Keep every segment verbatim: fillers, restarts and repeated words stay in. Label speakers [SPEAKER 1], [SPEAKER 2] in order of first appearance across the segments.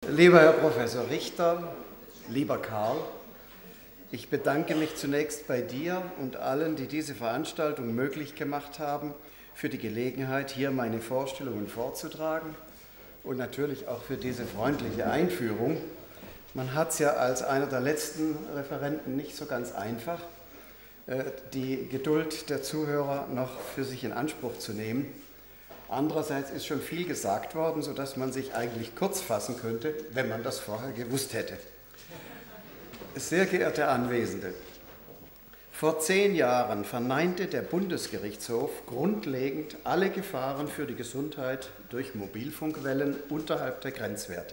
[SPEAKER 1] Lieber Herr Professor Richter, lieber Karl, ich bedanke mich zunächst bei dir und allen, die diese Veranstaltung möglich gemacht haben, für die Gelegenheit, hier meine Vorstellungen vorzutragen und natürlich auch für diese freundliche Einführung. Man hat es ja als einer der letzten Referenten nicht so ganz einfach, die Geduld der Zuhörer noch für sich in Anspruch zu nehmen. Andererseits ist schon viel gesagt worden, sodass man sich eigentlich kurz fassen könnte, wenn man das vorher gewusst hätte. Sehr geehrte Anwesende, vor zehn Jahren verneinte der Bundesgerichtshof grundlegend alle Gefahren für die Gesundheit durch Mobilfunkwellen unterhalb der Grenzwerte.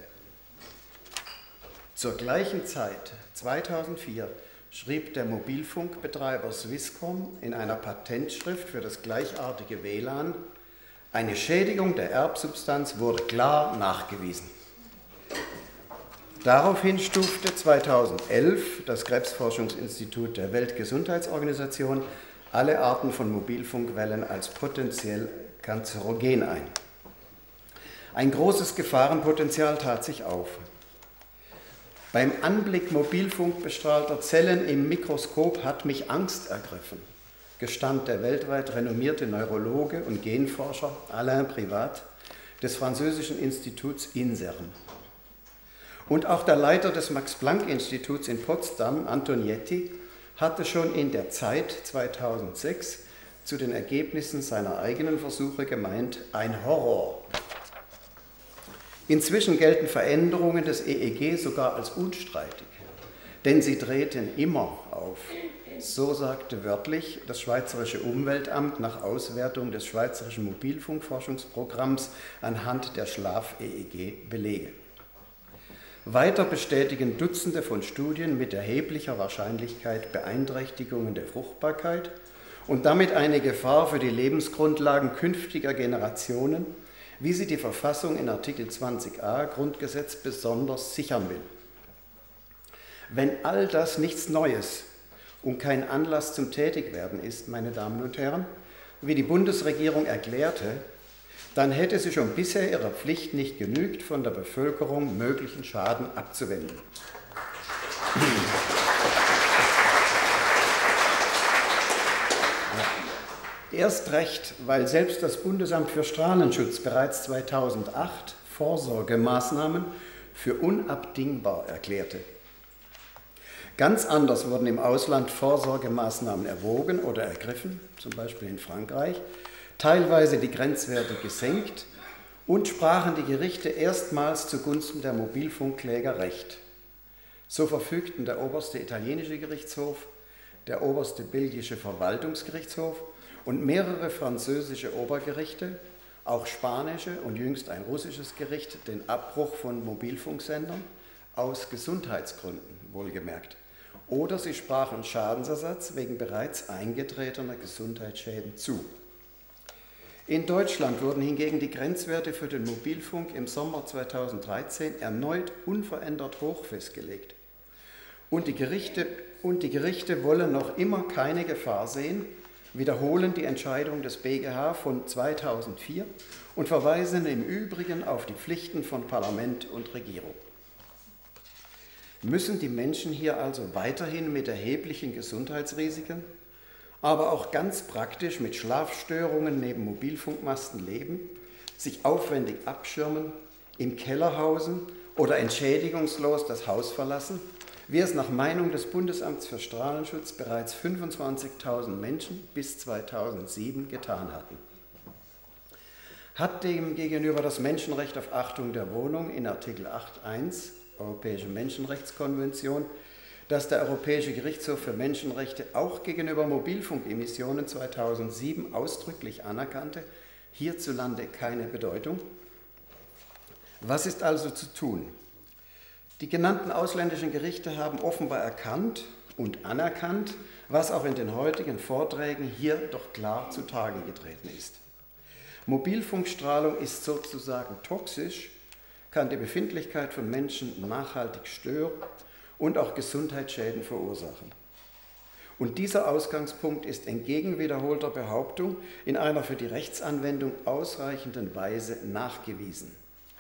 [SPEAKER 1] Zur gleichen Zeit, zweitausendvier, schrieb der Mobilfunkbetreiber Swisscom in einer Patentschrift für das gleichartige W L A N, eine Schädigung der Erbsubstanz wurde klar nachgewiesen. Daraufhin stufte zweitausendelf das Krebsforschungsinstitut der Weltgesundheitsorganisation alle Arten von Mobilfunkwellen als potenziell kanzerogen ein. Ein großes Gefahrenpotenzial tat sich auf. Beim Anblick mobilfunkbestrahlter Zellen im Mikroskop hat mich Angst ergriffen, gestand der weltweit renommierte Neurologe und Genforscher Alain Privat des französischen Instituts INSERM. Und auch der Leiter des Max-Planck-Instituts in Potsdam, Antonietti, hatte schon in der Zeit zweitausendsechs zu den Ergebnissen seiner eigenen Versuche gemeint, ein Horror. Inzwischen gelten Veränderungen des E E G sogar als unstreitig, denn sie treten immer auf. So sagte wörtlich das Schweizerische Umweltamt nach Auswertung des Schweizerischen Mobilfunkforschungsprogramms anhand der Schlaf-E E G-Belege. Weiter bestätigen Dutzende von Studien mit erheblicher Wahrscheinlichkeit Beeinträchtigungen der Fruchtbarkeit und damit eine Gefahr für die Lebensgrundlagen künftiger Generationen, wie sie die Verfassung in Artikel zwanzig a Grundgesetz besonders sichern will. Wenn all das nichts Neues und kein Anlass zum Tätigwerden ist, meine Damen und Herren, wie die Bundesregierung erklärte, dann hätte sie schon bisher ihrer Pflicht nicht genügt, von der Bevölkerung möglichen Schaden abzuwenden. Erst recht, weil selbst das Bundesamt für Strahlenschutz bereits zweitausendacht Vorsorgemaßnahmen für unabdingbar erklärte. Ganz anders wurden im Ausland Vorsorgemaßnahmen erwogen oder ergriffen, zum Beispiel in Frankreich, teilweise die Grenzwerte gesenkt und sprachen die Gerichte erstmals zugunsten der Mobilfunkkläger Recht. So verfügten der oberste italienische Gerichtshof, der oberste belgische Verwaltungsgerichtshof und mehrere französische Obergerichte, auch spanische und jüngst ein russisches Gericht, den Abbruch von Mobilfunksendern aus Gesundheitsgründen, wohlgemerkt. Oder sie sprachen Schadensersatz wegen bereits eingetretener Gesundheitsschäden zu. In Deutschland wurden hingegen die Grenzwerte für den Mobilfunk im Sommer zweitausenddreizehn erneut unverändert hoch festgelegt. Und die Gerichte, und die Gerichte wollen noch immer keine Gefahr sehen, wiederholen die Entscheidung des B G H von zweitausendvier und verweisen im Übrigen auf die Pflichten von Parlament und Regierung. Müssen die Menschen hier also weiterhin mit erheblichen Gesundheitsrisiken, aber auch ganz praktisch mit Schlafstörungen neben Mobilfunkmasten leben, sich aufwendig abschirmen, im Keller hausen oder entschädigungslos das Haus verlassen, wie es nach Meinung des Bundesamts für Strahlenschutz bereits fünfundzwanzigtausend Menschen bis zweitausendsieben getan hatten. Hat demgegenüber das Menschenrecht auf Achtung der Wohnung in Artikel acht Absatz eins Europäische Menschenrechtskonvention, dass der Europäische Gerichtshof für Menschenrechte auch gegenüber Mobilfunkemissionen zweitausendsieben ausdrücklich anerkannte, hierzulande keine Bedeutung? Was ist also zu tun? Die genannten ausländischen Gerichte haben offenbar erkannt und anerkannt, was auch in den heutigen Vorträgen hier doch klar zutage getreten ist. Mobilfunkstrahlung ist sozusagen toxisch, kann die Befindlichkeit von Menschen nachhaltig stören und auch Gesundheitsschäden verursachen. Und dieser Ausgangspunkt ist entgegen wiederholter Behauptung in einer für die Rechtsanwendung ausreichenden Weise nachgewiesen.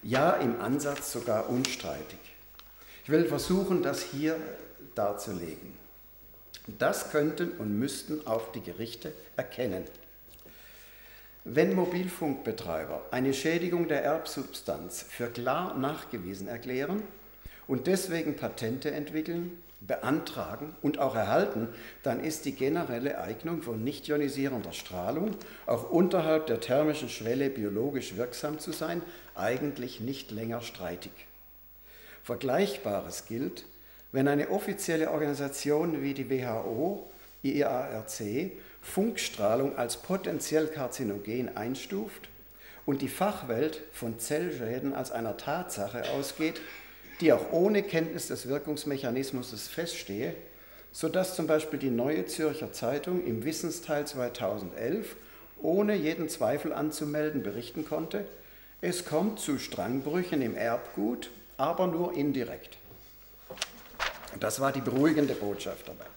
[SPEAKER 1] ja im Ansatz sogar unstreitig. Ich will versuchen, das hier darzulegen. Das könnten und müssten auch die Gerichte erkennen. Wenn Mobilfunkbetreiber eine Schädigung der Erbsubstanz für klar nachgewiesen erklären und deswegen Patente entwickeln, beantragen und auch erhalten, dann ist die generelle Eignung von nicht ionisierender Strahlung, auch unterhalb der thermischen Schwelle biologisch wirksam zu sein, eigentlich nicht länger streitig. Vergleichbares gilt, wenn eine offizielle Organisation wie die W H O, I A R C, Funkstrahlung als potenziell karzinogen einstuft und die Fachwelt von Zellschäden als einer Tatsache ausgeht, die auch ohne Kenntnis des Wirkungsmechanismus feststehe, sodass zum Beispiel die Neue Zürcher Zeitung im Wissensteil zweitausendelf ohne jeden Zweifel anzumelden berichten konnte, es kommt zu Strangbrüchen im Erbgut, aber nur indirekt. Das war die beruhigende Botschaft dabei.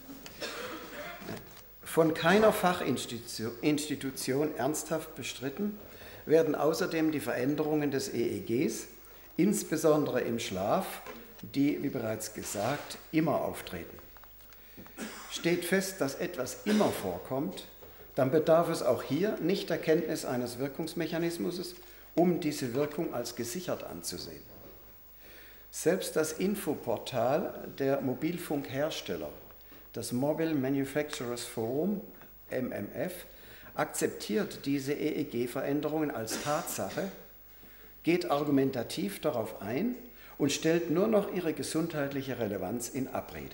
[SPEAKER 1] Von keiner Fachinstitution ernsthaft bestritten werden außerdem die Veränderungen des E E Gs, insbesondere im Schlaf, die, wie bereits gesagt, immer auftreten. Steht fest, dass etwas immer vorkommt, dann bedarf es auch hier nicht der Kenntnis eines Wirkungsmechanismus, um diese Wirkung als gesichert anzusehen. Selbst das Infoportal der Mobilfunkhersteller, das Mobile Manufacturers Forum, M M F, akzeptiert diese E E G-Veränderungen als Tatsache, geht argumentativ darauf ein und stellt nur noch ihre gesundheitliche Relevanz in Abrede.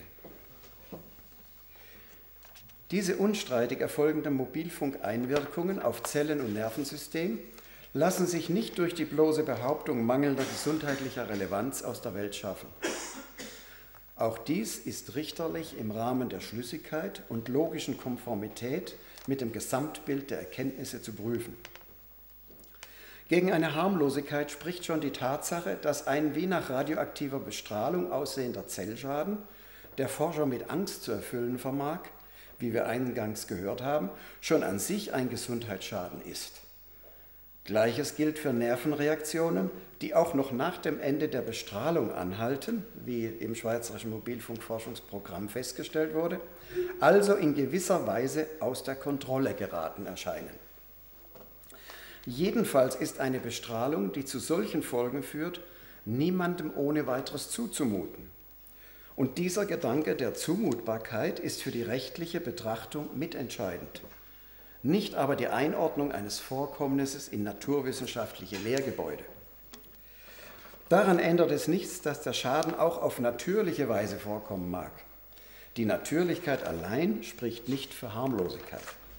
[SPEAKER 1] Diese unstreitig erfolgenden Mobilfunkeinwirkungen auf Zellen- und Nervensystem lassen sich nicht durch die bloße Behauptung mangelnder gesundheitlicher Relevanz aus der Welt schaffen. Auch dies ist richterlich im Rahmen der Schlüssigkeit und logischen Konformität mit dem Gesamtbild der Erkenntnisse zu prüfen. Gegen eine Harmlosigkeit spricht schon die Tatsache, dass ein wie nach radioaktiver Bestrahlung aussehender Zellschaden, der Forscher mit Angst zu erfüllen vermag, wie wir eingangs gehört haben, schon an sich ein Gesundheitsschaden ist. Gleiches gilt für Nervenreaktionen, die auch noch nach dem Ende der Bestrahlung anhalten, wie im Schweizerischen Mobilfunkforschungsprogramm festgestellt wurde, also in gewisser Weise aus der Kontrolle geraten erscheinen. Jedenfalls ist eine Bestrahlung, die zu solchen Folgen führt, niemandem ohne weiteres zuzumuten. Und dieser Gedanke der Zumutbarkeit ist für die rechtliche Betrachtung mitentscheidend. Nicht aber die Einordnung eines Vorkommnisses in naturwissenschaftliche Lehrgebäude. Daran ändert es nichts, dass der Schaden auch auf natürliche Weise vorkommen mag. Die Natürlichkeit allein spricht nicht für Harmlosigkeit.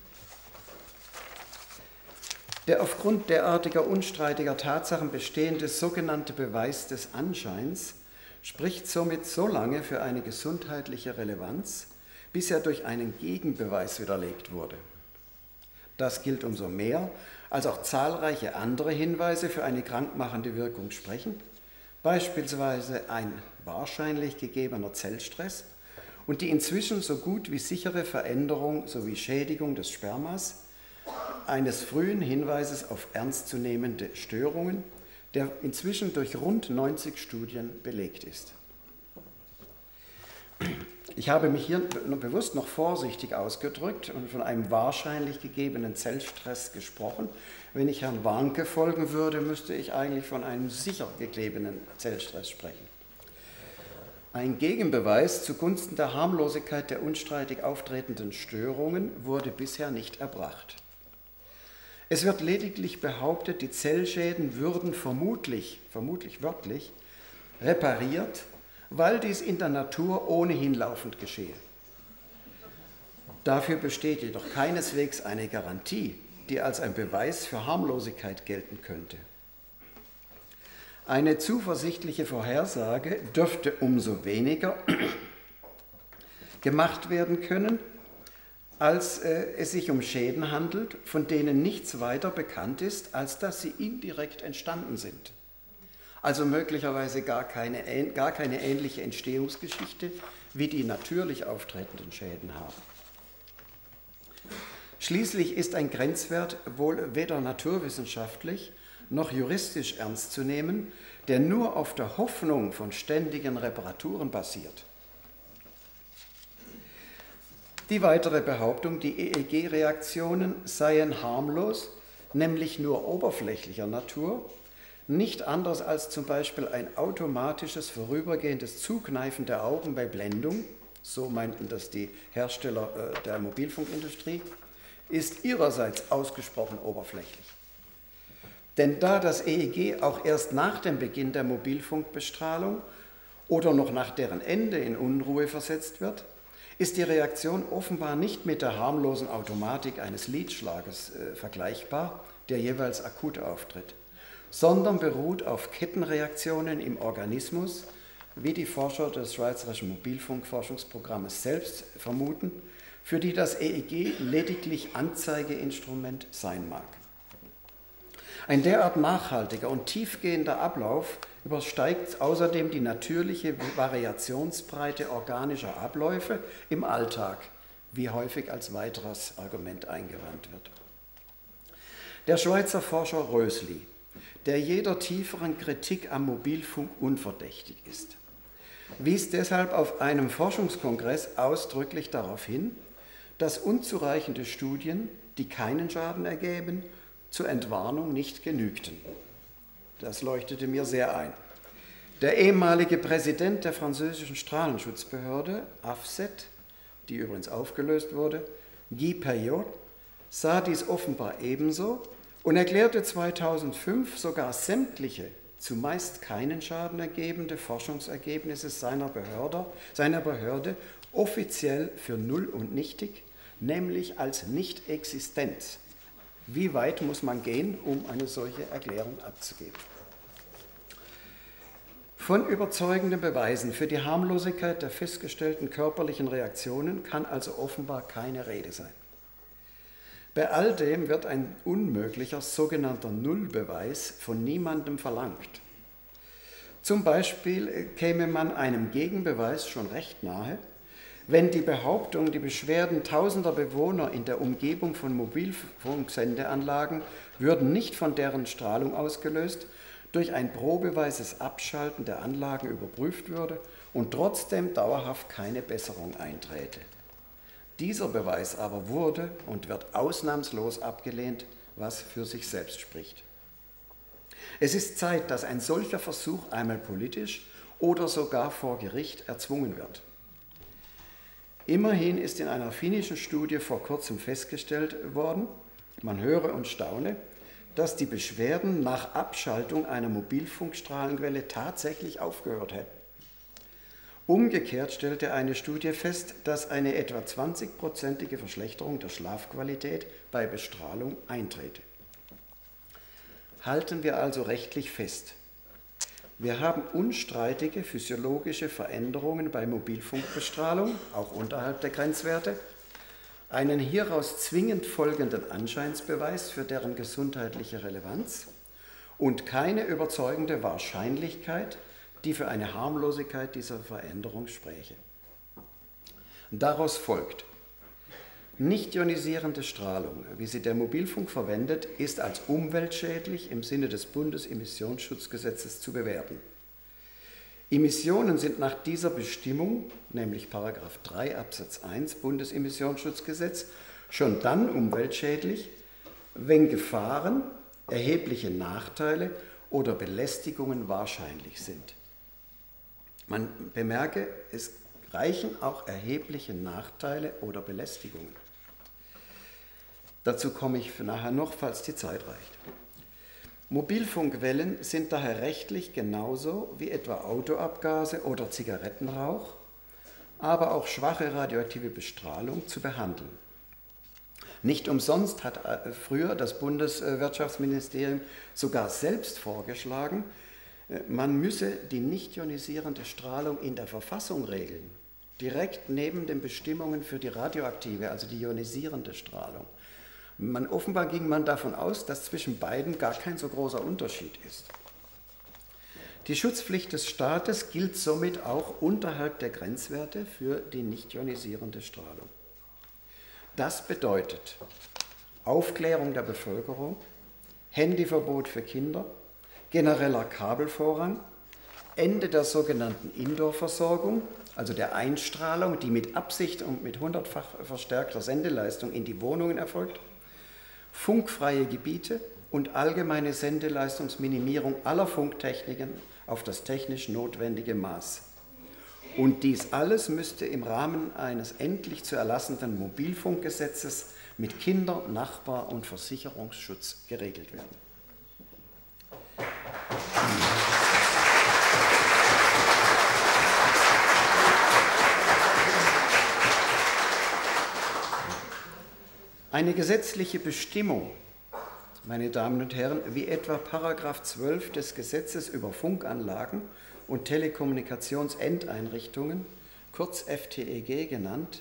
[SPEAKER 1] Der aufgrund derartiger unstreitiger Tatsachen bestehende sogenannte Beweis des Anscheins spricht somit so lange für eine gesundheitliche Relevanz, bis er durch einen Gegenbeweis widerlegt wurde. Das gilt umso mehr, als auch zahlreiche andere Hinweise für eine krankmachende Wirkung sprechen, beispielsweise ein wahrscheinlich gegebener Zellstress und die inzwischen so gut wie sichere Veränderung sowie Schädigung des Spermas, eines frühen Hinweises auf ernstzunehmende Störungen, der inzwischen durch rund neunzig Studien belegt ist. Ich habe mich hier bewusst noch vorsichtig ausgedrückt und von einem wahrscheinlich gegebenen Zellstress gesprochen. Wenn ich Herrn Warnke folgen würde, müsste ich eigentlich von einem sicher gegebenen Zellstress sprechen. Ein Gegenbeweis zugunsten der Harmlosigkeit der unstreitig auftretenden Störungen wurde bisher nicht erbracht. Es wird lediglich behauptet, die Zellschäden würden vermutlich, vermutlich wörtlich, repariert, weil dies in der Natur ohnehin laufend geschehe. Dafür besteht jedoch keineswegs eine Garantie, die als ein Beweis für Harmlosigkeit gelten könnte. Eine zuversichtliche Vorhersage dürfte umso weniger gemacht werden können, als äh, es sich um Schäden handelt, von denen nichts weiter bekannt ist, als dass sie indirekt entstanden sind. Also möglicherweise gar keine, gar keine ähnliche Entstehungsgeschichte wie die natürlich auftretenden Schäden haben. Schließlich ist ein Grenzwert wohl weder naturwissenschaftlich noch juristisch ernst zu nehmen, der nur auf der Hoffnung von ständigen Reparaturen basiert. Die weitere Behauptung, die E E G-Reaktionen seien harmlos, nämlich nur oberflächlicher Natur, nicht anders als zum Beispiel ein automatisches vorübergehendes Zukneifen der Augen bei Blendung, so meinten das die Hersteller der Mobilfunkindustrie, ist ihrerseits ausgesprochen oberflächlich. Denn da das E E G auch erst nach dem Beginn der Mobilfunkbestrahlung oder noch nach deren Ende in Unruhe versetzt wird, ist die Reaktion offenbar nicht mit der harmlosen Automatik eines Lidschlages äh, vergleichbar, der jeweils akut auftritt, sondern beruht auf Kettenreaktionen im Organismus, wie die Forscher des Schweizerischen Mobilfunkforschungsprogrammes selbst vermuten, für die das E E G lediglich Anzeigeinstrument sein mag. Ein derart nachhaltiger und tiefgehender Ablauf übersteigt außerdem die natürliche Variationsbreite organischer Abläufe im Alltag, wie häufig als weiteres Argument eingewandt wird. Der Schweizer Forscher Rösli, der jeder tieferen Kritik am Mobilfunk unverdächtig ist, wies deshalb auf einem Forschungskongress ausdrücklich darauf hin, dass unzureichende Studien, die keinen Schaden ergeben, zur Entwarnung nicht genügten. Das leuchtete mir sehr ein. Der ehemalige Präsident der französischen Strahlenschutzbehörde, A F S E T, die übrigens aufgelöst wurde, Guy Payot, sah dies offenbar ebenso und erklärte zweitausendfünf sogar sämtliche, zumeist keinen Schaden ergebende Forschungsergebnisse seiner Behörde, seiner Behörde offiziell für null und nichtig, nämlich als nicht existent. Wie weit muss man gehen, um eine solche Erklärung abzugeben? Von überzeugenden Beweisen für die Harmlosigkeit der festgestellten körperlichen Reaktionen kann also offenbar keine Rede sein. Bei all dem wird ein unmöglicher sogenannter Nullbeweis von niemandem verlangt. Zum Beispiel käme man einem Gegenbeweis schon recht nahe, wenn die Behauptung, die Beschwerden tausender Bewohner in der Umgebung von Mobilfunksendeanlagen würden nicht von deren Strahlung ausgelöst, durch ein probeweises Abschalten der Anlagen überprüft würde und trotzdem dauerhaft keine Besserung einträte. Dieser Beweis aber wurde und wird ausnahmslos abgelehnt, was für sich selbst spricht. Es ist Zeit, dass ein solcher Versuch einmal politisch oder sogar vor Gericht erzwungen wird. Immerhin ist in einer finnischen Studie vor kurzem festgestellt worden, man höre und staune, dass die Beschwerden nach Abschaltung einer Mobilfunkstrahlenquelle tatsächlich aufgehört hätten. Umgekehrt stellte eine Studie fest, dass eine etwa zwanzigprozentige Verschlechterung der Schlafqualität bei Bestrahlung eintrete. Halten wir also rechtlich fest: Wir haben unstreitige physiologische Veränderungen bei Mobilfunkbestrahlung, auch unterhalb der Grenzwerte, einen hieraus zwingend folgenden Anscheinsbeweis für deren gesundheitliche Relevanz und keine überzeugende Wahrscheinlichkeit, die für eine Harmlosigkeit dieser Veränderung spräche. Daraus folgt: Nicht ionisierende Strahlung, wie sie der Mobilfunk verwendet, ist als umweltschädlich im Sinne des Bundesemissionsschutzgesetzes zu bewerten. Emissionen sind nach dieser Bestimmung, nämlich Paragraph drei Absatz eins Bundesemissionsschutzgesetz, schon dann umweltschädlich, wenn Gefahren, erhebliche Nachteile oder Belästigungen wahrscheinlich sind. Man bemerke, es reichen auch erhebliche Nachteile oder Belästigungen. Dazu komme ich nachher noch, falls die Zeit reicht. Mobilfunkwellen sind daher rechtlich genauso wie etwa Autoabgase oder Zigarettenrauch, aber auch schwache radioaktive Bestrahlung zu behandeln. Nicht umsonst hat früher das Bundeswirtschaftsministerium sogar selbst vorgeschlagen, man müsse die nicht ionisierende Strahlung in der Verfassung regeln, direkt neben den Bestimmungen für die radioaktive, also die ionisierende Strahlung. Man, offenbar ging man davon aus, dass zwischen beiden gar kein so großer Unterschied ist. Die Schutzpflicht des Staates gilt somit auch unterhalb der Grenzwerte für die nicht ionisierende Strahlung. Das bedeutet Aufklärung der Bevölkerung, Handyverbot für Kinder, genereller Kabelvorrang, Ende der sogenannten Indoor-Versorgung, also der Einstrahlung, die mit Absicht und mit hundertfach verstärkter Sendeleistung in die Wohnungen erfolgt, funkfreie Gebiete und allgemeine Sendeleistungsminimierung aller Funktechniken auf das technisch notwendige Maß. Und dies alles müsste im Rahmen eines endlich zu erlassenden Mobilfunkgesetzes mit Kinder-, Nachbar- und Versicherungsschutz geregelt werden. Eine gesetzliche Bestimmung, meine Damen und Herren, wie etwa Paragraph zwölf des Gesetzes über Funkanlagen und Telekommunikationsendeinrichtungen, kurz F T E G genannt,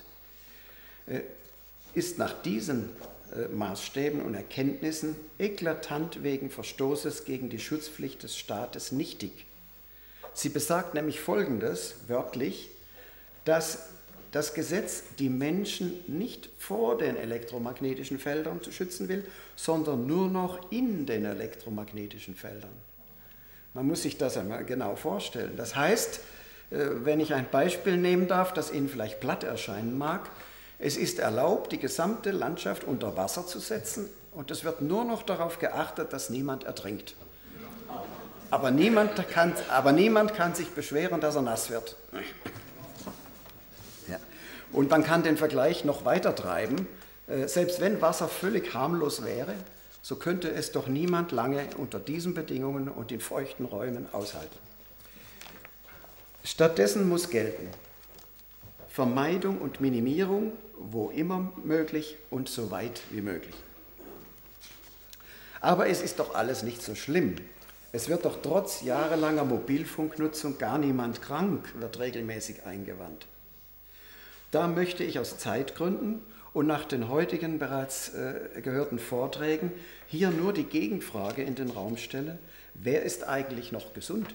[SPEAKER 1] ist nach diesen Maßstäben und Erkenntnissen eklatant wegen Verstoßes gegen die Schutzpflicht des Staates nichtig. Sie besagt nämlich Folgendes, wörtlich, dass das Gesetz die Menschen nicht vor den elektromagnetischen Feldern schützen will, sondern nur noch in den elektromagnetischen Feldern. Man muss sich das einmal genau vorstellen. Das heißt, wenn ich ein Beispiel nehmen darf, das Ihnen vielleicht platt erscheinen mag, es ist erlaubt, die gesamte Landschaft unter Wasser zu setzen und es wird nur noch darauf geachtet, dass niemand ertrinkt. Aber niemand kann, aber niemand kann sich beschweren, dass er nass wird. Ja. Und man kann den Vergleich noch weiter treiben. Selbst wenn Wasser völlig harmlos wäre, so könnte es doch niemand lange unter diesen Bedingungen und in feuchten Räumen aushalten. Stattdessen muss gelten Vermeidung und Minimierung, wo immer möglich und so weit wie möglich. Aber es ist doch alles nicht so schlimm. Es wird doch trotz jahrelanger Mobilfunknutzung gar niemand krank, wird regelmäßig eingewandt. Da möchte ich aus Zeitgründen und nach den heutigen bereits äh, gehörten Vorträgen hier nur die Gegenfrage in den Raum stellen: Wer ist eigentlich noch gesund?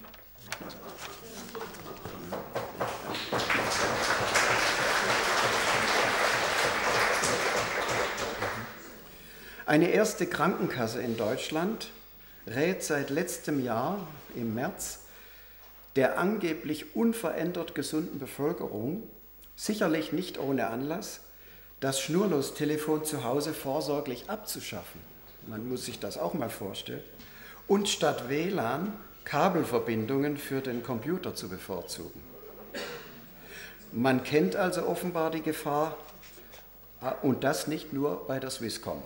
[SPEAKER 1] Eine erste Krankenkasse in Deutschland rät seit letztem Jahr im März der angeblich unverändert gesunden Bevölkerung, sicherlich nicht ohne Anlass, das Schnurlostelefon zu Hause vorsorglich abzuschaffen. Man muss sich das auch mal vorstellen. Und statt W L A N Kabelverbindungen für den Computer zu bevorzugen. Man kennt also offenbar die Gefahr, und das nicht nur bei der Swisscom.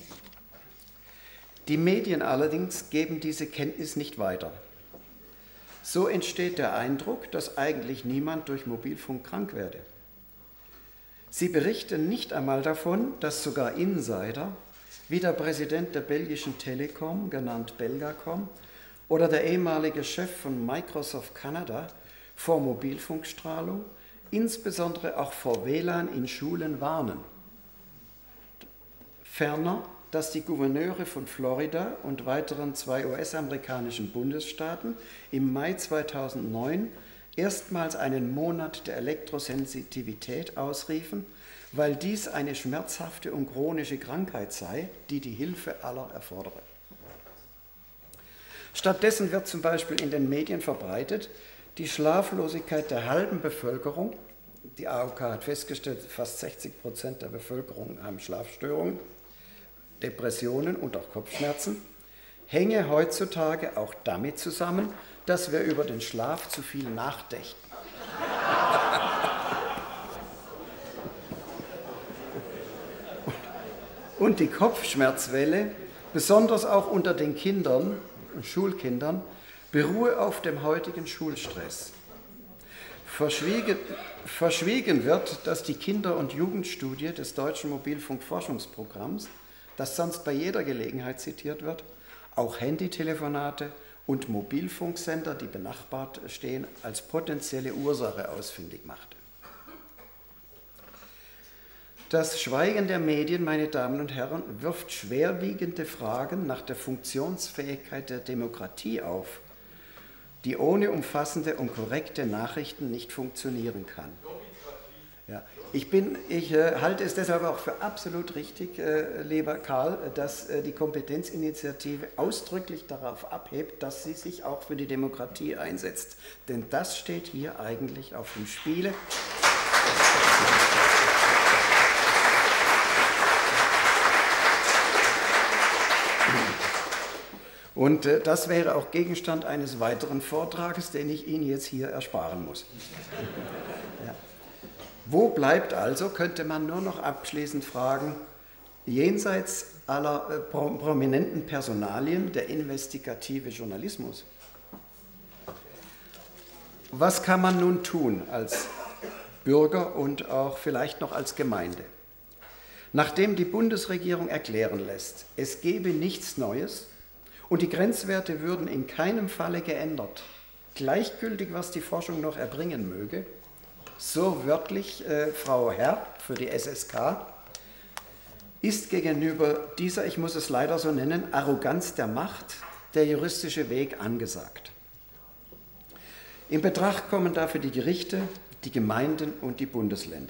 [SPEAKER 1] Die Medien allerdings geben diese Kenntnis nicht weiter. So entsteht der Eindruck, dass eigentlich niemand durch Mobilfunk krank werde. Sie berichten nicht einmal davon, dass sogar Insider, wie der Präsident der belgischen Telekom, genannt Belgacom, oder der ehemalige Chef von Microsoft Canada, vor Mobilfunkstrahlung, insbesondere auch vor W L A N in Schulen warnen. Ferner, dass die Gouverneure von Florida und weiteren zwei U S-amerikanischen Bundesstaaten im Mai zweitausendneun erstmals einen Monat der Elektrosensitivität ausriefen, weil dies eine schmerzhafte und chronische Krankheit sei, die die Hilfe aller erfordere. Stattdessen wird zum Beispiel in den Medien verbreitet, die Schlaflosigkeit der halben Bevölkerung, die A O K hat festgestellt, fast sechzig Prozent der Bevölkerung haben Schlafstörungen, Depressionen und auch Kopfschmerzen, hänge heutzutage auch damit zusammen, dass wir über den Schlaf zu viel nachdenken. Und die Kopfschmerzwelle, besonders auch unter den Kindern und Schulkindern, beruhe auf dem heutigen Schulstress. Verschwiegen, verschwiegen wird, dass die Kinder- und Jugendstudie des Deutschen Mobilfunkforschungsprogramms, das sonst bei jeder Gelegenheit zitiert wird, auch Handytelefonate und Mobilfunksender, die benachbart stehen, als potenzielle Ursache ausfindig machte. Das Schweigen der Medien, meine Damen und Herren, wirft schwerwiegende Fragen nach der Funktionsfähigkeit der Demokratie auf, die ohne umfassende und korrekte Nachrichten nicht funktionieren kann. Ja, ich, bin, ich äh, halte es deshalb auch für absolut richtig, äh, lieber Karl, dass äh, die Kompetenzinitiative ausdrücklich darauf abhebt, dass sie sich auch für die Demokratie einsetzt. Denn das steht hier eigentlich auf dem Spiele. Und äh, das wäre auch Gegenstand eines weiteren Vortrages, den ich Ihnen jetzt hier ersparen muss. Ja. Wo bleibt also, könnte man nur noch abschließend fragen, jenseits aller äh, prominenten Personalien der investigative Journalismus? Was kann man nun tun als Bürger und auch vielleicht noch als Gemeinde? Nachdem die Bundesregierung erklären lässt, es gebe nichts Neues und die Grenzwerte würden in keinem Falle geändert, gleichgültig, was die Forschung noch erbringen möge, so wörtlich äh, Frau Herr für die S S K, ist gegenüber dieser, ich muss es leider so nennen, Arroganz der Macht der juristische Weg angesagt. In Betracht kommen dafür die Gerichte, die Gemeinden und die Bundesländer.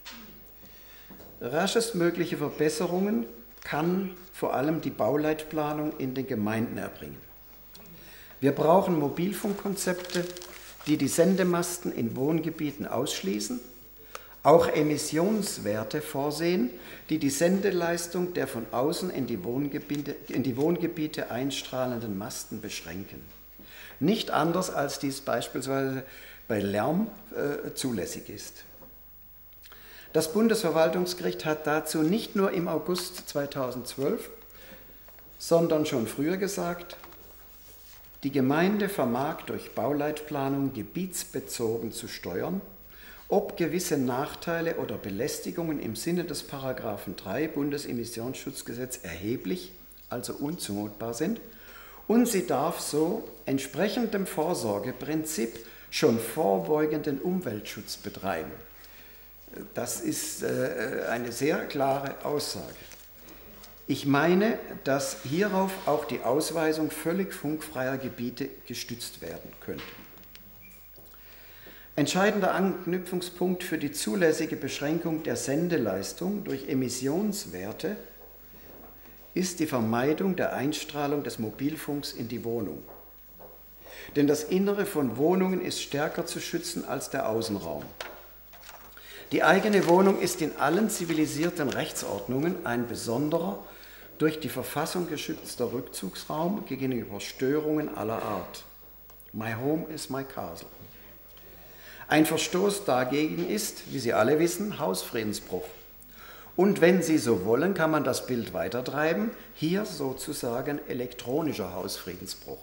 [SPEAKER 1] Raschestmögliche Verbesserungen kann vor allem die Bauleitplanung in den Gemeinden erbringen. Wir brauchen Mobilfunkkonzepte, die die Sendemasten in Wohngebieten ausschließen, auch Emissionswerte vorsehen, die die Sendeleistung der von außen in die Wohngebiete, in die Wohngebiete einstrahlenden Masten beschränken. Nicht anders, als dies beispielsweise bei Lärm äh, zulässig ist. Das Bundesverwaltungsgericht hat dazu nicht nur im August zweitausendzwölf, sondern schon früher gesagt, die Gemeinde vermag durch Bauleitplanung gebietsbezogen zu steuern, ob gewisse Nachteile oder Belästigungen im Sinne des Paragraphen drei Bundesemissionsschutzgesetz erheblich, also unzumutbar sind, und sie darf so entsprechend dem Vorsorgeprinzip schon vorbeugenden Umweltschutz betreiben. Das ist eine sehr klare Aussage. Ich meine, dass hierauf auch die Ausweisung völlig funkfreier Gebiete gestützt werden könnte. Entscheidender Anknüpfungspunkt für die zulässige Beschränkung der Sendeleistung durch Emissionswerte ist die Vermeidung der Einstrahlung des Mobilfunks in die Wohnung. Denn das Innere von Wohnungen ist stärker zu schützen als der Außenraum. Die eigene Wohnung ist in allen zivilisierten Rechtsordnungen ein besonderer, durch die Verfassung geschützter Rückzugsraum gegenüber Störungen aller Art. My home is my castle. Ein Verstoß dagegen ist, wie Sie alle wissen, Hausfriedensbruch. Und wenn Sie so wollen, kann man das Bild weitertreiben, hier sozusagen elektronischer Hausfriedensbruch.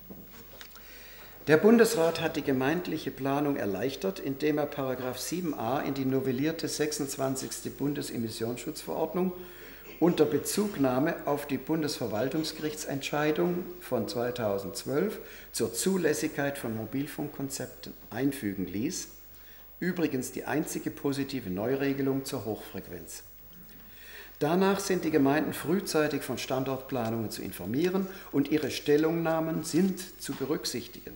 [SPEAKER 1] Der Bundesrat hat die gemeindliche Planung erleichtert, indem er Paragraph sieben a in die novellierte sechsundzwanzigste Bundesemissionsschutzverordnung unter Bezugnahme auf die Bundesverwaltungsgerichtsentscheidung von zweitausendzwölf zur Zulässigkeit von Mobilfunkkonzepten einfügen ließ, übrigens die einzige positive Neuregelung zur Hochfrequenz. Danach sind die Gemeinden frühzeitig von Standortplanungen zu informieren und ihre Stellungnahmen sind zu berücksichtigen.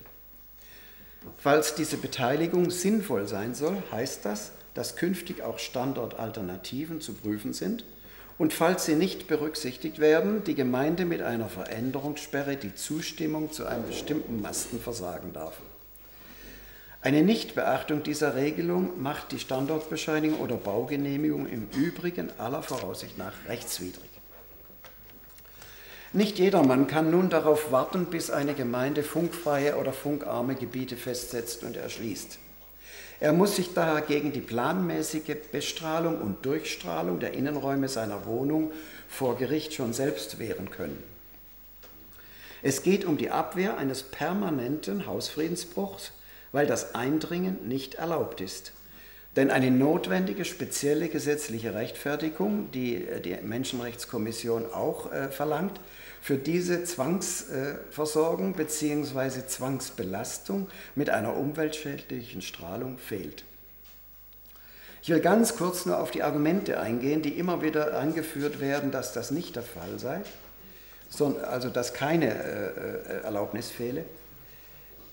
[SPEAKER 1] Falls diese Beteiligung sinnvoll sein soll, heißt das, dass künftig auch Standortalternativen zu prüfen sind und falls sie nicht berücksichtigt werden, die Gemeinde mit einer Veränderungssperre die Zustimmung zu einem bestimmten Masten versagen darf. Eine Nichtbeachtung dieser Regelung macht die Standortbescheinigung oder Baugenehmigung im Übrigen aller Voraussicht nach rechtswidrig. Nicht jedermann kann nun darauf warten, bis eine Gemeinde funkfreie oder funkarme Gebiete festsetzt und erschließt. Er muss sich daher gegen die planmäßige Bestrahlung und Durchstrahlung der Innenräume seiner Wohnung vor Gericht schon selbst wehren können. Es geht um die Abwehr eines permanenten Hausfriedensbruchs, weil das Eindringen nicht erlaubt ist. Denn eine notwendige spezielle gesetzliche Rechtfertigung, die die Menschenrechtskommission auch äh, verlangt, für diese Zwangsversorgung äh, bzw. Zwangsbelastung mit einer umweltschädlichen Strahlung fehlt. Ich will ganz kurz nur auf die Argumente eingehen, die immer wieder angeführt werden, dass das nicht der Fall sei, sondern, also dass keine äh, Erlaubnis fehle.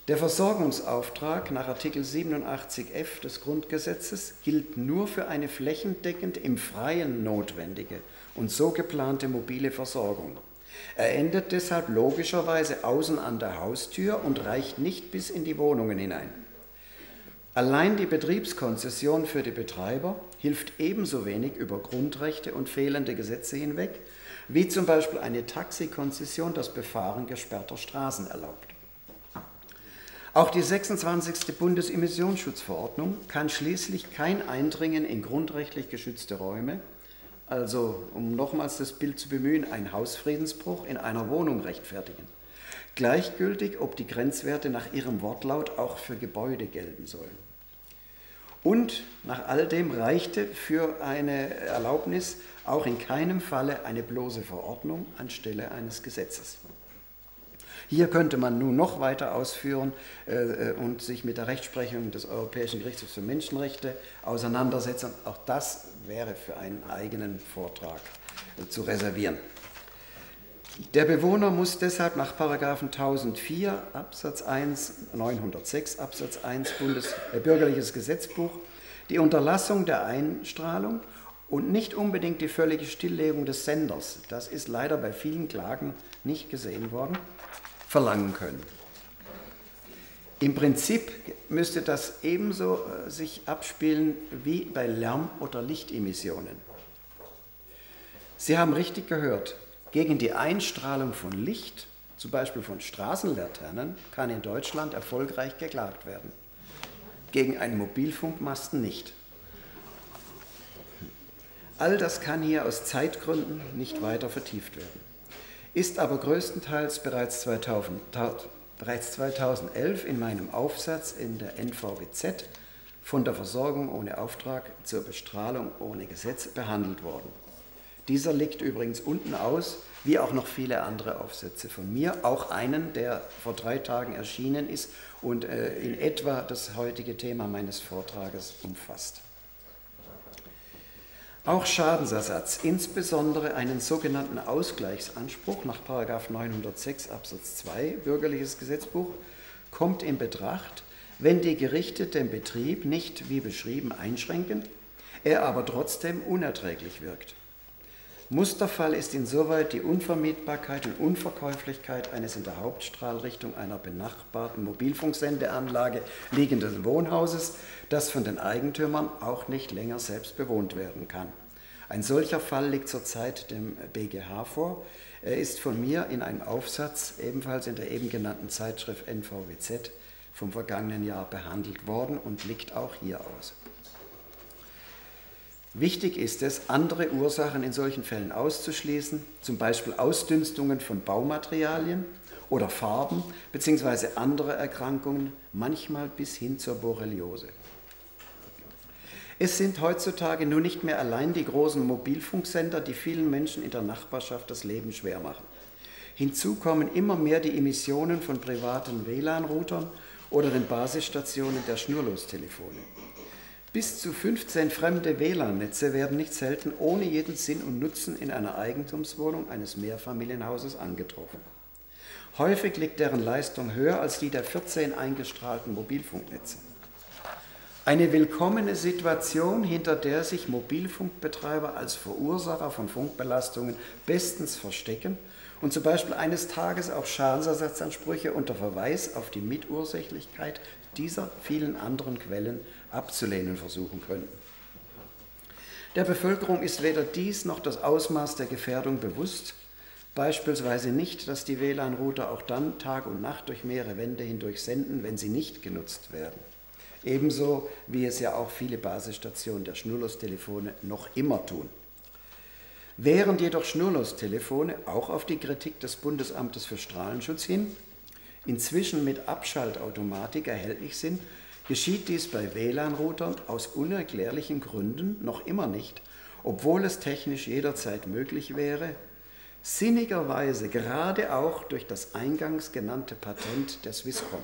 [SPEAKER 1] Der Versorgungsauftrag nach Artikel siebenundachtzig f des Grundgesetzes gilt nur für eine flächendeckend im Freien notwendige und so geplante mobile Versorgung. Er endet deshalb logischerweise außen an der Haustür und reicht nicht bis in die Wohnungen hinein. Allein die Betriebskonzession für die Betreiber hilft ebenso wenig über Grundrechte und fehlende Gesetze hinweg, wie zum Beispiel eine Taxikonzession das Befahren gesperrter Straßen erlaubt. Auch die sechsundzwanzigste Bundesemissionsschutzverordnung kann schließlich kein Eindringen in grundrechtlich geschützte Räume, also um nochmals das Bild zu bemühen, ein Hausfriedensbruch in einer Wohnung rechtfertigen. Gleichgültig, ob die Grenzwerte nach ihrem Wortlaut auch für Gebäude gelten sollen. Und nach all dem reichte für eine Erlaubnis auch in keinem Falle eine bloße Verordnung anstelle eines Gesetzes. Hier könnte man nun noch weiter ausführen äh, und sich mit der Rechtsprechung des Europäischen Gerichtshofs für Menschenrechte auseinandersetzen. Auch das wäre für einen eigenen Vortrag äh, zu reservieren. Der Bewohner muss deshalb nach Paragraphen tausendvier Absatz eins, neunhundertsechs Absatz eins Bundes, äh, Bürgerliches Gesetzbuch die Unterlassung der Einstrahlung und nicht unbedingt die völlige Stilllegung des Senders, das ist leider bei vielen Klagen nicht gesehen worden, verlangen können. Im Prinzip müsste das ebenso äh, sich abspielen wie bei Lärm- oder Lichtemissionen. Sie haben richtig gehört, gegen die Einstrahlung von Licht, zum Beispiel von Straßenlaternen, kann in Deutschland erfolgreich geklagt werden. Gegen einen Mobilfunkmasten nicht. All das kann hier aus Zeitgründen nicht weiter vertieft werden. Ist aber größtenteils bereits, zweitausend, bereits zweitausendelf in meinem Aufsatz in der N V W Z von der Versorgung ohne Auftrag zur Bestrahlung ohne Gesetz behandelt worden. Dieser liegt übrigens unten aus, wie auch noch viele andere Aufsätze von mir, auch einen, der vor drei Tagen erschienen ist und äh, in etwa das heutige Thema meines Vortrages umfasst. Auch Schadensersatz, insbesondere einen sogenannten Ausgleichsanspruch nach Paragraph neunhundertsechs Absatz zwei Bürgerliches Gesetzbuch, kommt in Betracht, wenn die Gerichte den Betrieb nicht, wie beschrieben, einschränken, er aber trotzdem unerträglich wirkt. Musterfall ist insoweit die Unvermietbarkeit und Unverkäuflichkeit eines in der Hauptstrahlrichtung einer benachbarten Mobilfunksendeanlage liegenden Wohnhauses, das von den Eigentümern auch nicht länger selbst bewohnt werden kann. Ein solcher Fall liegt zurzeit dem B G H vor. Er ist von mir in einem Aufsatz, ebenfalls in der eben genannten Zeitschrift N V W Z, vom vergangenen Jahr behandelt worden und liegt auch hier aus. Wichtig ist es, andere Ursachen in solchen Fällen auszuschließen, zum Beispiel Ausdünstungen von Baumaterialien oder Farben bzw. andere Erkrankungen, manchmal bis hin zur Borreliose. Es sind heutzutage nun nicht mehr allein die großen Mobilfunksender, die vielen Menschen in der Nachbarschaft das Leben schwer machen. Hinzu kommen immer mehr die Emissionen von privaten W L A N-Routern oder den Basisstationen der Schnurlostelefone. Bis zu fünfzehn fremde W L A N-Netze werden nicht selten ohne jeden Sinn und Nutzen in einer Eigentumswohnung eines Mehrfamilienhauses angetroffen. Häufig liegt deren Leistung höher als die der vierzehn eingestrahlten Mobilfunknetze. Eine willkommene Situation, hinter der sich Mobilfunkbetreiber als Verursacher von Funkbelastungen bestens verstecken und zum Beispiel eines Tages auch Schadensersatzansprüche unter Verweis auf die Mitursächlichkeit dieser vielen anderen Quellen abzulehnen versuchen könnten. Der Bevölkerung ist weder dies noch das Ausmaß der Gefährdung bewusst, beispielsweise nicht, dass die W L A N-Router auch dann Tag und Nacht durch mehrere Wände hindurch senden, wenn sie nicht genutzt werden. Ebenso wie es ja auch viele Basisstationen der Schnurlostelefone noch immer tun. Während jedoch Schnurlostelefone auch auf die Kritik des Bundesamtes für Strahlenschutz hin inzwischen mit Abschaltautomatik erhältlich sind, geschieht dies bei W L A N-Routern aus unerklärlichen Gründen noch immer nicht, obwohl es technisch jederzeit möglich wäre, sinnigerweise gerade auch durch das eingangs genannte Patent der Swisscom.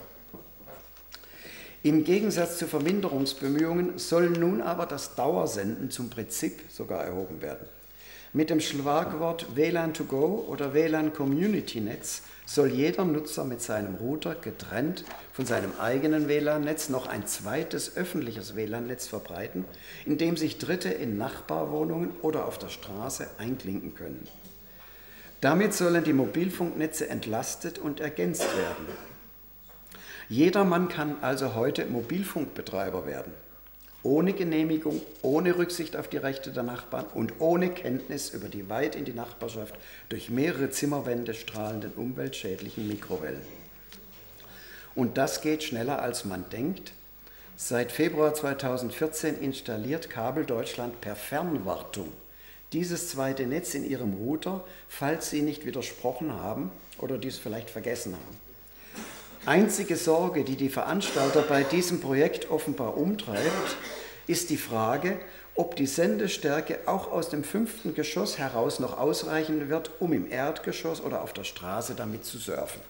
[SPEAKER 1] Im Gegensatz zu Verminderungsbemühungen soll nun aber das Dauersenden zum Prinzip sogar erhoben werden. Mit dem Schlagwort W L A N to go oder W L A N Community Netz soll jeder Nutzer mit seinem Router getrennt von seinem eigenen W L A N-Netz noch ein zweites öffentliches W L A N-Netz verbreiten, in dem sich Dritte in Nachbarwohnungen oder auf der Straße einklinken können. Damit sollen die Mobilfunknetze entlastet und ergänzt werden. Jedermann kann also heute Mobilfunkbetreiber werden. Ohne Genehmigung, ohne Rücksicht auf die Rechte der Nachbarn und ohne Kenntnis über die weit in die Nachbarschaft durch mehrere Zimmerwände strahlenden umweltschädlichen Mikrowellen. Und das geht schneller, als man denkt. Seit Februar zweitausendvierzehn installiert Kabel Deutschland per Fernwartung dieses zweite Netz in ihrem Router, falls Sie nicht widersprochen haben oder dies vielleicht vergessen haben. Einzige Sorge, die die Veranstalter bei diesem Projekt offenbar umtreibt, ist die Frage, ob die Sendestärke auch aus dem fünften Geschoss heraus noch ausreichen wird, um im Erdgeschoss oder auf der Straße damit zu surfen.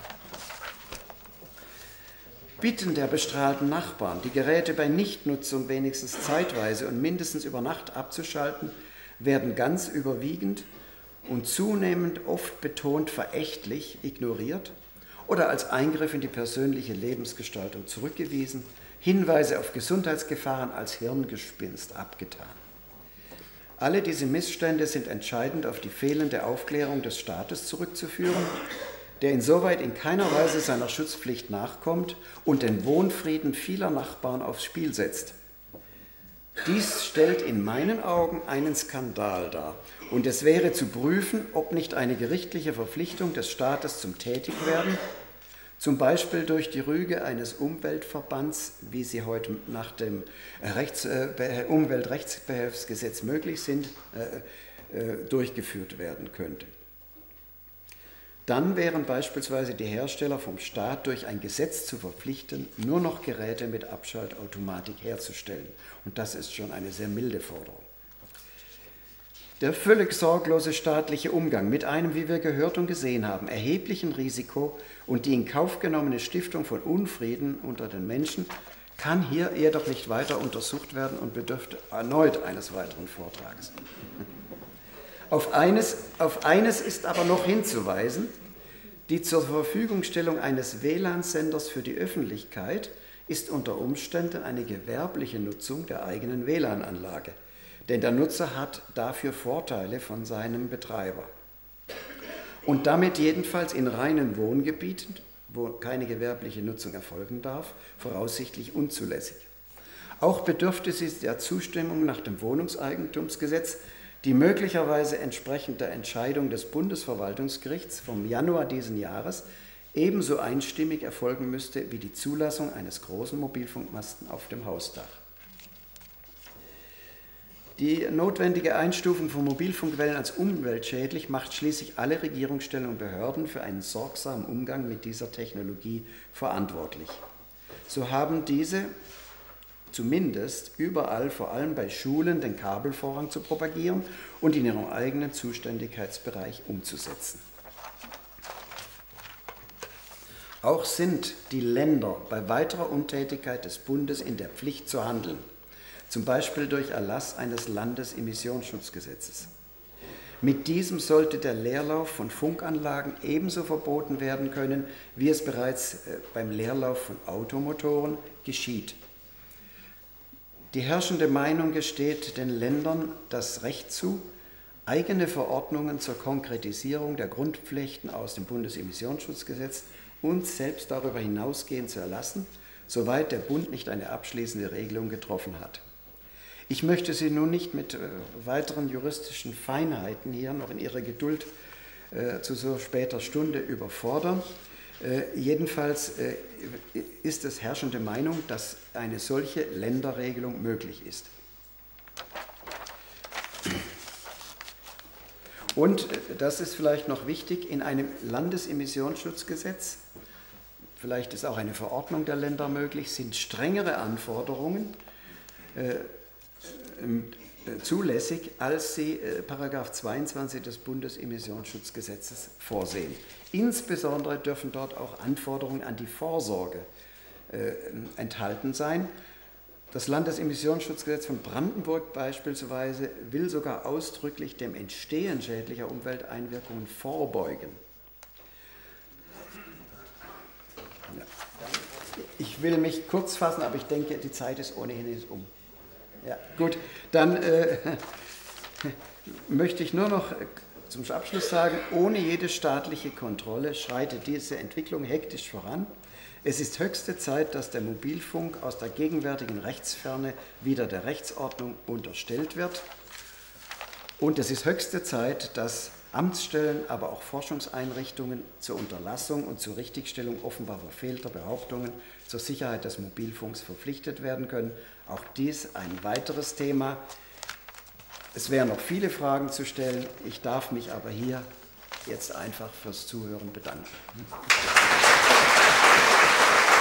[SPEAKER 1] Bitten der bestrahlten Nachbarn, die Geräte bei Nichtnutzung wenigstens zeitweise und mindestens über Nacht abzuschalten, werden ganz überwiegend und zunehmend oft betont verächtlich ignoriert oder als Eingriff in die persönliche Lebensgestaltung zurückgewiesen, Hinweise auf Gesundheitsgefahren als Hirngespinst abgetan. Alle diese Missstände sind entscheidend auf die fehlende Aufklärung des Staates zurückzuführen, der insoweit in keiner Weise seiner Schutzpflicht nachkommt und den Wohnfrieden vieler Nachbarn aufs Spiel setzt. Dies stellt in meinen Augen einen Skandal dar und es wäre zu prüfen, ob nicht eine gerichtliche Verpflichtung des Staates zum Tätigwerden, zum Beispiel durch die Rüge eines Umweltverbands, wie sie heute nach dem Rechts, äh, Umweltrechtsbehelfsgesetz möglich sind, äh, äh, durchgeführt werden könnte. Dann wären beispielsweise die Hersteller vom Staat durch ein Gesetz zu verpflichten, nur noch Geräte mit Abschaltautomatik herzustellen. Und das ist schon eine sehr milde Forderung. Der völlig sorglose staatliche Umgang mit einem, wie wir gehört und gesehen haben, erheblichen Risiko und die in Kauf genommene Stiftung von Unfrieden unter den Menschen kann hier jedoch nicht weiter untersucht werden und bedürfte erneut eines weiteren Vortrags. Auf eines, auf eines ist aber noch hinzuweisen: Die zur Verfügungstellung eines W L A N-Senders für die Öffentlichkeit ist unter Umständen eine gewerbliche Nutzung der eigenen W L A N-Anlage. Denn der Nutzer hat dafür Vorteile von seinem Betreiber. Und damit jedenfalls in reinen Wohngebieten, wo keine gewerbliche Nutzung erfolgen darf, voraussichtlich unzulässig. Auch bedürfte sie der Zustimmung nach dem Wohnungseigentumsgesetz, die möglicherweise entsprechend der Entscheidung des Bundesverwaltungsgerichts vom Januar diesen Jahres ebenso einstimmig erfolgen müsste wie die Zulassung eines großen Mobilfunkmasten auf dem Hausdach. Die notwendige Einstufung von Mobilfunkwellen als umweltschädlich macht schließlich alle Regierungsstellen und Behörden für einen sorgsamen Umgang mit dieser Technologie verantwortlich. So haben diese zumindest überall, vor allem bei Schulen, den Kabelvorrang zu propagieren und in ihrem eigenen Zuständigkeitsbereich umzusetzen. Auch sind die Länder bei weiterer Untätigkeit des Bundes in der Pflicht zu handeln, zum Beispiel durch Erlass eines Landesemissionsschutzgesetzes. Mit diesem sollte der Leerlauf von Funkanlagen ebenso verboten werden können, wie es bereits beim Leerlauf von Automotoren geschieht. Die herrschende Meinung gesteht den Ländern das Recht zu, eigene Verordnungen zur Konkretisierung der Grundpflichten aus dem Bundesemissionsschutzgesetz und selbst darüber hinausgehend zu erlassen, soweit der Bund nicht eine abschließende Regelung getroffen hat. Ich möchte Sie nun nicht mit äh, weiteren juristischen Feinheiten hier noch in Ihrer Geduld äh, zu so später Stunde überfordern. Äh, jedenfalls äh, ist es herrschende Meinung, dass eine solche Länderregelung möglich ist. Und, äh, das ist vielleicht noch wichtig, in einem Landesemissionsschutzgesetz, vielleicht ist auch eine Verordnung der Länder möglich, sind strengere Anforderungen äh, zulässig, als sie äh, Paragraph zweiundzwanzig des Bundesemissionsschutzgesetzes vorsehen. Insbesondere dürfen dort auch Anforderungen an die Vorsorge äh, enthalten sein, Das Landesemissionsschutzgesetz von Brandenburg beispielsweise will sogar ausdrücklich dem Entstehen schädlicher Umwelteinwirkungen vorbeugen. Ja. Ich will mich kurz fassen, aber ich denke, die Zeit ist ohnehin jetzt um. Ja, gut, dann äh, möchte ich nur noch zum Abschluss sagen, ohne jede staatliche Kontrolle schreitet diese Entwicklung hektisch voran. Es ist höchste Zeit, dass der Mobilfunk aus der gegenwärtigen Rechtsferne wieder der Rechtsordnung unterstellt wird. Und es ist höchste Zeit, dass Amtsstellen, aber auch Forschungseinrichtungen zur Unterlassung und zur Richtigstellung offenbar verfehlter Behauptungen zur Sicherheit des Mobilfunks verpflichtet werden können. Auch dies ein weiteres Thema. Es wären noch viele Fragen zu stellen. Ich darf mich aber hier jetzt einfach fürs Zuhören bedanken.